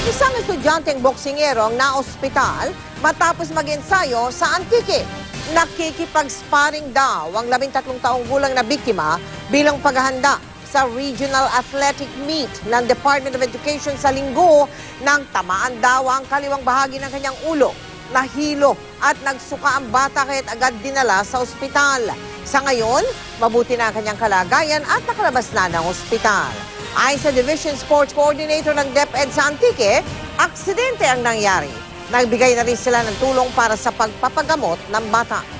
Isang estudyanteng boksingero ang naospital matapos mag-ensayo sa Antique. Nakikipag-sparring daw ang 13 taong gulang na biktima bilang paghahanda sa Regional Athletic Meet ng Department of Education sa Linggo nang tamaan daw ang kaliwang bahagi ng kanyang ulo. Nahilo at nagsuka ang bata kaya't agad dinala sa ospital. Sa ngayon, mabuti na ang kanyang kalagayan at nakalabas na ng ospital. Ayon sa Division Sports Coordinator ng DepEd sa Antique, aksidente ang nangyari. Nagbigay na rin sila ng tulong para sa pagpapagamot ng bata.